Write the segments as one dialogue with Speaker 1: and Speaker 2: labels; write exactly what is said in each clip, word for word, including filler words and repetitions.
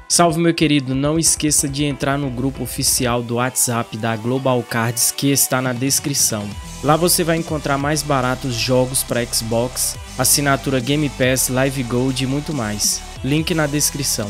Speaker 1: Salve, meu querido, não esqueça de entrar no grupo oficial do WhatsApp da Global Cards que está na descrição. Lá você vai encontrar mais baratos jogos para Xbox, assinatura Game Pass, Live Gold e muito mais. Link na descrição.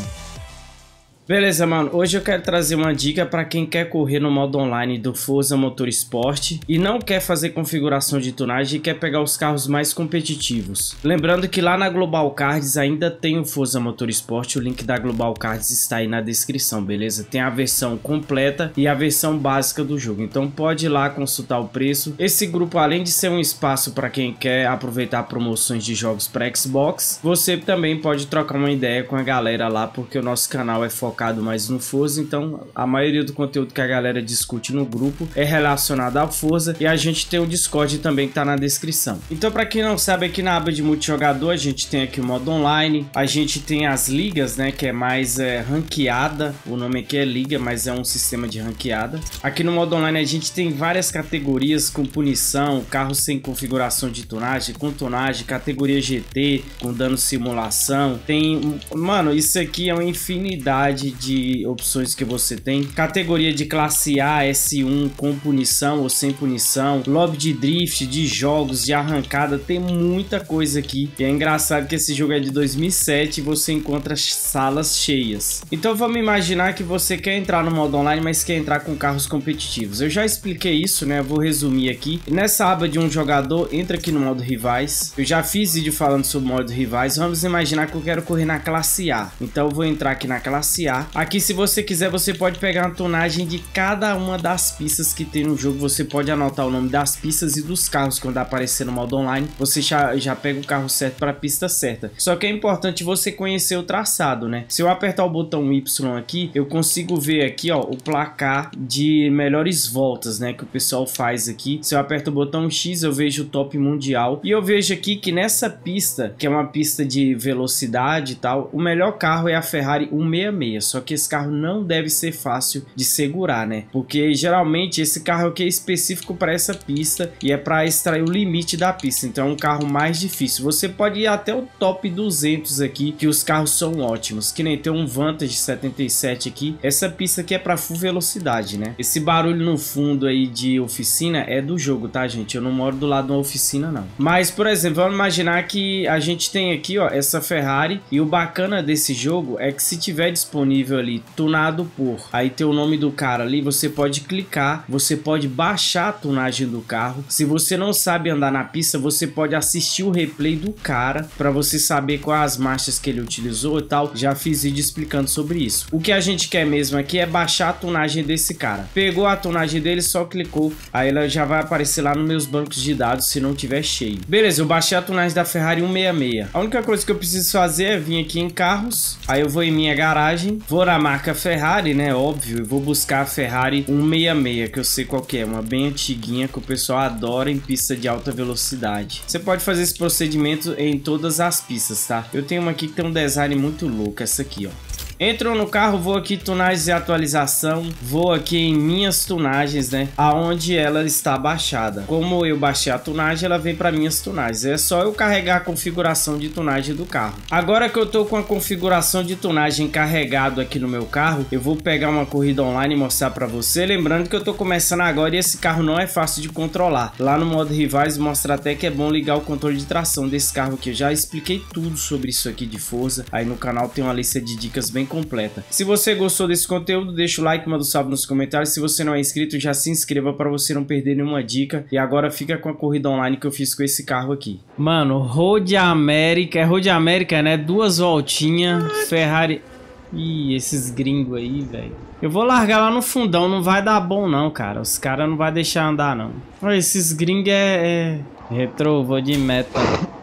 Speaker 1: Beleza, mano, hoje eu quero trazer uma dica para quem quer correr no modo online do Forza Motorsport e não quer fazer configuração de tunagem e quer pegar os carros mais competitivos. Lembrando que lá na Global Cards ainda tem o Forza Motorsport, o link da Global Cards está aí na descrição, beleza? Tem a versão completa e a versão básica do jogo, então pode ir lá consultar o preço. Esse grupo, além de ser um espaço para quem quer aproveitar promoções de jogos para Xbox, você também pode trocar uma ideia com a galera lá, porque o nosso canal é focado mais no Forza, então a maioria do conteúdo que a galera discute no grupo é relacionado ao Forza, e a gente tem o Discord também que tá na descrição. Então, para quem não sabe, aqui na aba de multijogador a gente tem aqui o modo online, a gente tem as ligas, né, que é mais é, ranqueada, o nome aqui é liga, mas é um sistema de ranqueada. Aqui no modo online a gente tem várias categorias com punição, carro sem configuração de tunagem, com tunagem, categoria G T, com dano simulação, tem, mano, isso aqui é uma infinidade de opções que você tem. Categoria de classe A, S um, com punição ou sem punição, lobby de drift, de jogos, de arrancada, tem muita coisa aqui. E é engraçado que esse jogo é de dois mil e sete e você encontra salas cheias. Então vamos imaginar que você quer entrar no modo online, mas quer entrar com carros competitivos. Eu já expliquei isso, né? Eu vou resumir aqui. Nessa aba de um jogador, entra aqui no modo rivais. Eu já fiz vídeo falando sobre o modo rivais. Vamos imaginar que eu quero correr na classe A. Então eu vou entrar aqui na classe A. Aqui, se você quiser, você pode pegar a tunagem de cada uma das pistas que tem no jogo. Você pode anotar o nome das pistas e dos carros quando aparecer no modo online. Você já, já pega o carro certo para a pista certa. Só que é importante você conhecer o traçado, né? Se eu apertar o botão Y aqui, eu consigo ver aqui, ó, o placar de melhores voltas, né, que o pessoal faz aqui. Se eu aperto o botão X, eu vejo o top mundial. E eu vejo aqui que nessa pista, que é uma pista de velocidade e tal, o melhor carro é a Ferrari cento e sessenta e seis. Só que esse carro não deve ser fácil de segurar, né? Porque geralmente esse carro aqui é específico para essa pista e é para extrair o limite da pista. Então é um carro mais difícil. Você pode ir até o top duzentos aqui, que os carros são ótimos. Que nem tem um Vantage setenta e sete aqui. Essa pista aqui é para full velocidade, né? Esse barulho no fundo aí de oficina é do jogo, tá, gente? Eu não moro do lado de uma oficina, não. Mas, por exemplo, vamos imaginar que a gente tem aqui, ó, essa Ferrari. E o bacana desse jogo é que se tiver disponível ali tunado por, aí tem o nome do cara ali, você pode clicar, você pode baixar a tunagem do carro. Se você não sabe andar na pista, você pode assistir o replay do cara para você saber quais as marchas que ele utilizou e tal. Já fiz vídeo explicando sobre isso. O que a gente quer mesmo aqui é baixar a tunagem desse cara. Pegou a tunagem dele, só clicou, aí ela já vai aparecer lá nos meus bancos de dados se não tiver cheio. Beleza, eu baixei a tunagem da Ferrari cento e sessenta e seis. A única coisa que eu preciso fazer é vir aqui em carros, aí eu vou em minha garagem, vou na marca Ferrari, né, óbvio, eu vou buscar a Ferrari cento e sessenta e seis, que eu sei qual que é, uma bem antiguinha que o pessoal adora em pista de alta velocidade. Você pode fazer esse procedimento em todas as pistas, tá? Eu tenho uma aqui que tem um design muito louco, essa aqui, ó. Entro no carro, vou aqui tunagens e atualização, vou aqui em minhas tunagens, né, aonde ela está baixada. Como eu baixei a tunagem, ela vem para minhas tunagens. É só eu carregar a configuração de tunagem do carro. Agora que eu tô com a configuração de tunagem carregado aqui no meu carro, eu vou pegar uma corrida online e mostrar para você. Lembrando que eu tô começando agora e esse carro não é fácil de controlar. Lá no modo rivais mostra até que é bom ligar o controle de tração desse carro aqui. Eu já expliquei tudo sobre isso aqui de Forza. Aí no canal tem uma lista de dicas bem completa. Se você gostou desse conteúdo, deixa o like, manda um salve nos comentários. Se você não é inscrito, já se inscreva para você não perder nenhuma dica. E agora fica com a corrida online que eu fiz com esse carro aqui. Mano, Road América, é Road América, né? Duas voltinhas, Ferrari... Ih, esses gringos aí, velho. Eu vou largar lá no fundão, não vai dar bom não, cara. Os caras não vai deixar andar, não. Olha, esses gringos é... é... Retro, vou de meta.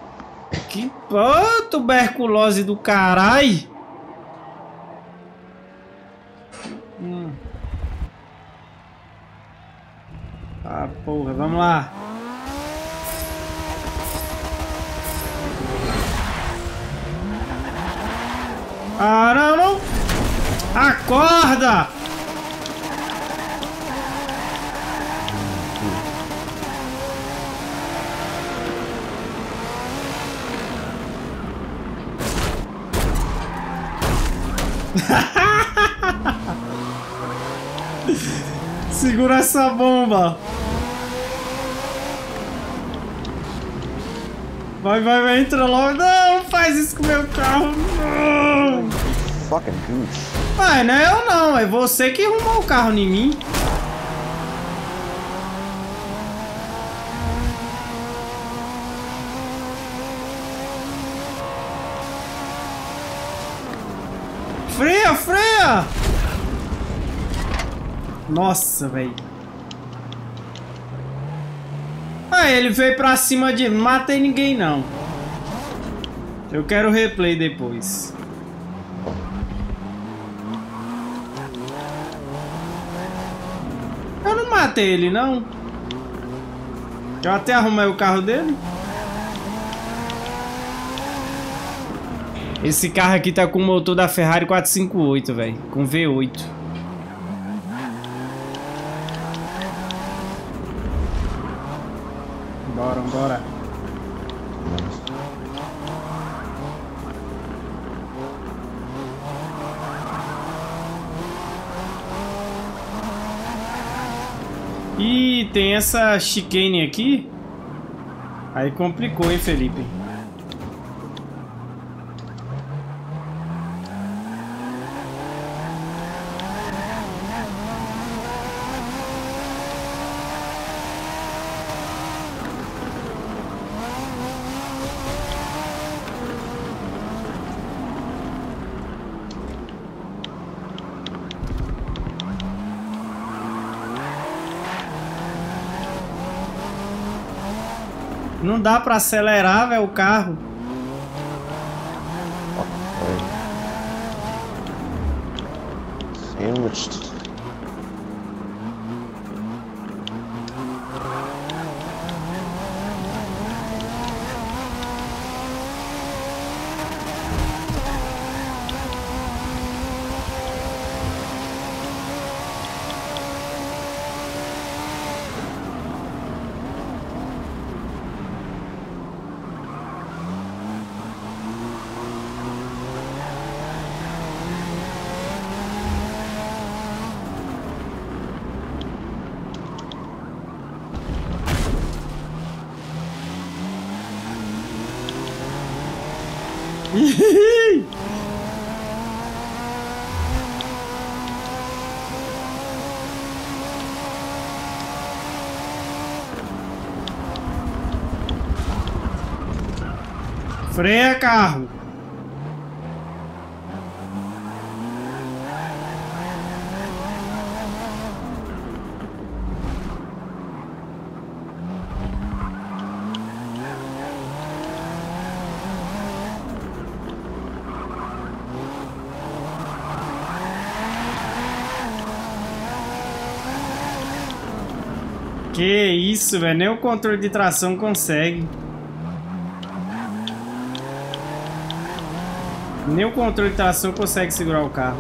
Speaker 1: Que pô, tuberculose do caralho. Hum. Ah, porra, vamos lá. Ah, não, não. Acorda! Segura essa bomba. Vai, vai, vai, entra logo. Não, faz isso com o meu carro. Não.
Speaker 2: Fucking goose.
Speaker 1: Mas não é eu não, é você que arrumou o carro em mim. Freia, freia! Nossa, velho. Ah, ele veio pra cima de... Não matei ninguém, não. Eu quero o replay depois. Eu não matei ele, não. Eu até arrumei o carro dele. Esse carro aqui tá com o motor da Ferrari quatrocentos e cinquenta e oito, velho. Com V oito. Bora, bora. Ih, tem essa chicane aqui. Aí complicou, hein, Felipe? Não dá pra acelerar, velho, o carro.
Speaker 2: Sandwiched.
Speaker 1: Freia, carro. Que isso, velho. Nem o controle de tração consegue. Nem o controle de tração consegue segurar o carro.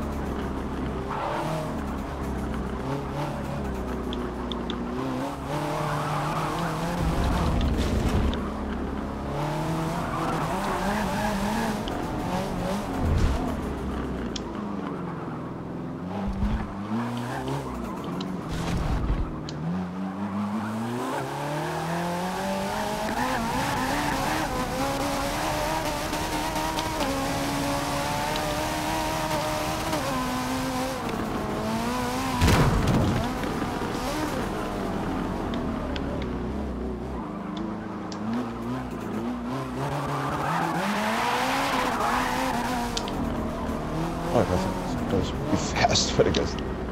Speaker 2: Oh, it doesn't. It goes pretty fast, but it goes.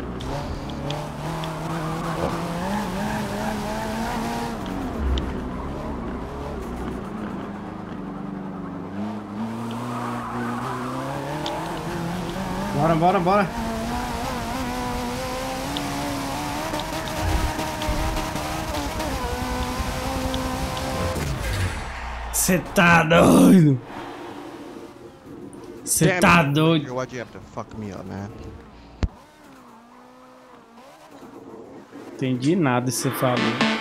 Speaker 1: Bora, bora, bora. Você tá doido? Você tá doido?
Speaker 2: Why'd you have to fuck me up, man?
Speaker 1: Entendi nada que você falou.